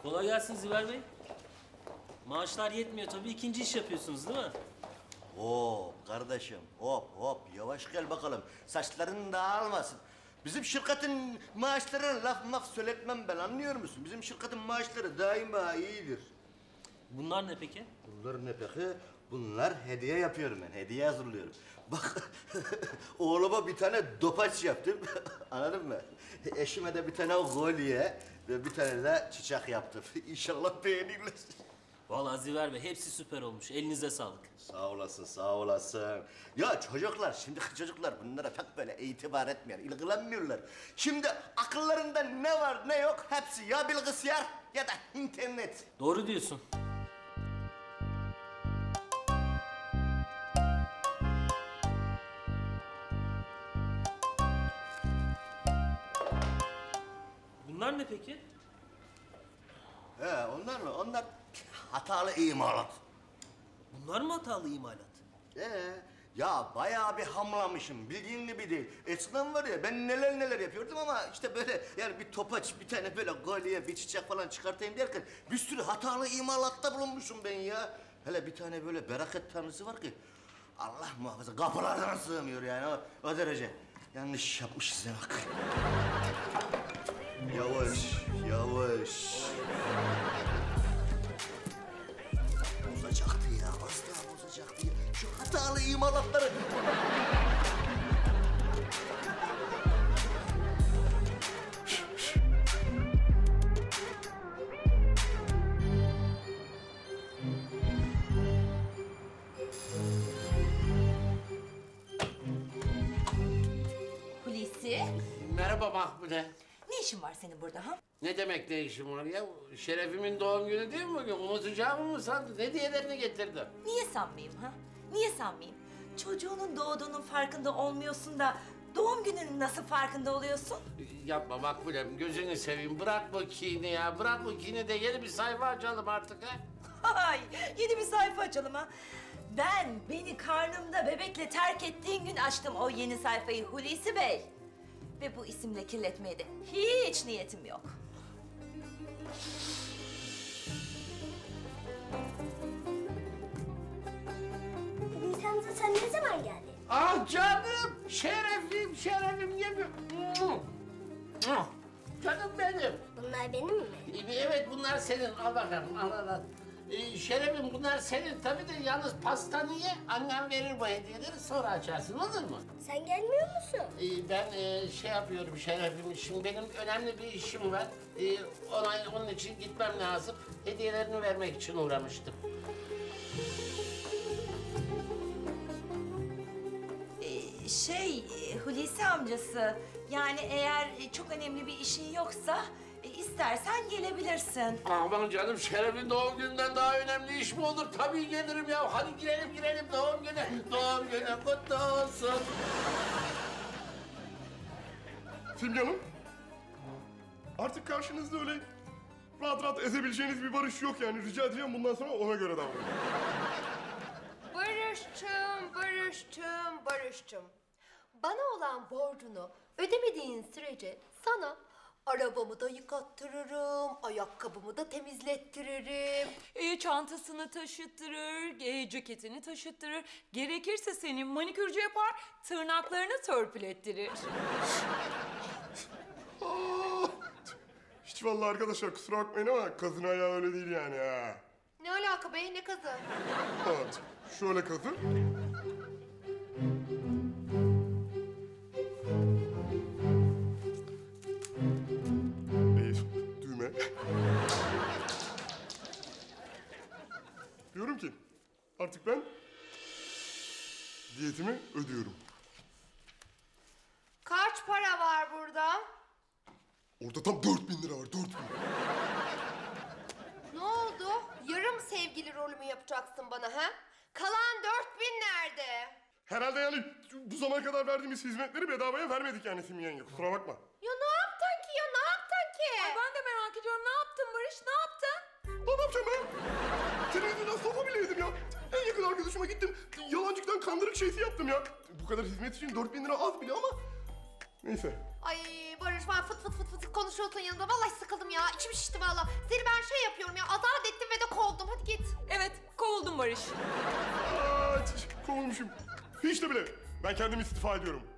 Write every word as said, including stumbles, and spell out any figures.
Kolay gelsin Ziver Bey. Maaşlar yetmiyor tabii, ikinci iş yapıyorsunuz değil mi? Hop kardeşim, hop hop. Yavaş gel bakalım. Saçların dağılmasın. Bizim şirketin maaşlarına laf maf söyletmem ben, anlıyor musun? Bizim şirketin maaşları daima iyidir. Bunlar ne peki? Bunlar ne peki? Bunlar hediye yapıyorum ben, hediye hazırlıyorum. Bak, oğluma bir tane dopaç yaptım, anladın mı? Eşime de bir tane kolye ve bir tane de çiçek yaptım. İnşallah beğenirler. Vallahi Ziver Bey, hepsi süper olmuş. Elinize sağlık. Sağ olasın, sağ olasın. Ya çocuklar, şimdi çocuklar bunlara pek böyle itibar etmiyor, ilgilenmiyorlar. Şimdi akıllarında ne var ne yok hepsi ya bilgisayar ya da internet. Doğru diyorsun. Bunlar ne peki? He, onlar mı? Onlar hatalı imalat. Bunlar mı hatalı imalat? Ee, ya bayağı bir hamlamışım, bildiğin gibi değil. Eskiden var ya, ben neler neler yapıyordum ama işte böyle yani bir topaç, bir tane böyle kolye, bir çiçek falan çıkartayım derken bir sürü hatalı imalatta bulunmuşum ben ya. Hele bir tane böyle bereket tanrısı var ki Allah muhafaza kapılardan sığmıyor yani o, o derece. Yanlış yapmışız ya bak. Yavaş, yavaş. Bozacaktı ya, asla bozacaktı ya. Şu hatalı imalatları. Hulusi, Merhaba Mahmule. ne işin var senin burada ha? Ne demek ne işin var ya? Şerefimin doğum günü değil mi bugün? Unutacağımı mı sandın? Hediyelerini getirdim. Niye sanmayayım ha? Niye sanmayayım? Çocuğunun doğduğunun farkında olmuyorsun da doğum gününün nasıl farkında oluyorsun? Yapma Makbulem, gözünü seveyim. Bırak bu kini ya, bırak bu kini de yeni bir sayfa açalım artık ha. Hay, yeni bir sayfa açalım ha. Ben beni karnımda bebekle terk ettiğin gün açtım o yeni sayfayı Hulusi Bey. Ve bu isimle kirletmeye de hiç niyetim yok. Hulusi amca sen ne zaman geldin? Ah canım, şerefim, şerefim yemiyor. Canım benim. Bunlar benim mi? Evet, bunlar senin. Al bakalım, al al al. Ee, şerefim bunlar senin. Tabii de yalnız pastanı ye, annem verir bu hediyeleri, sonra açarsın, olur mu? Sen gelmiyor musun? Ee, ben e, şey yapıyorum şerefim, şimdi benim önemli bir işim var. Ee, ona, onun için gitmem lazım. Hediyelerini vermek için uğramıştım. Ee, şey, e, Hulusi amcası, yani eğer e, çok önemli bir işin yoksa e, istersen gelebilirsin. Aman canım, şerefin doğum gününden daha önemli iş mi olur? Tabii gelirim ya. Hadi girelim girelim doğum günü. Doğum günü kutlu olsun. Simge Hanım, artık karşınızda öyle rahat rahat ezebileceğiniz bir barış yok yani. Rica edeceğim bundan sonra ona göre davranın. Barış'cığım, Barış'cığım, Barış'cığım. Bana olan borcunu ödemediğin sürece sana arabamı da yıkattırırım, ayakkabımı da temizlettiririm. E, çantasını taşıttırır, e, ceketini taşıttırır. Gerekirse senin manikürcü yapar, tırnaklarını törpülettirir. Aa, hiç vallahi arkadaşlar kusura bakmayın ama kazın ayağı öyle değil yani ha. Ne alaka be, ne kazı? Evet, şöyle kazın. Değil, düğme. Diyorum ki artık ben diyetimi ödüyorum. Kaç para var burada? Orada tam dört bin lira var, dört bin. Ne oldu? Yarım sevgili rolümü yapacaksın bana ha? Kalan dört bin nerede? Herhalde yani bu zamana kadar verdiğimiz hizmetleri bedavaya vermedik yani Simge yenge, kusura bakma. Ya ne yaptın ki ya, ne yaptın ki? Ben de merak ediyorum, ne yaptın Barış, ne yaptın? Lan ne yapacağım ben? Senin yüzünden sofa bile yedim ya. En yakın arkadaşıma gittim, yalancıktan kandırık şeysi yaptım ya. Bu kadar hizmet için dört bin lira az bile ama... Neyse. Ay Barış, ben fıt fıt fıt fıt konuşuyorsun yanında. Vallahi sıkıldım ya. İçim şişti vallahi. Seni ben şey yapıyorum ya. Azat ettim ve de kovdum. Hadi git. Evet, kovuldum Barış. Aa, kovulmuşum. Hiç de bile. Ben kendim istifa ediyorum.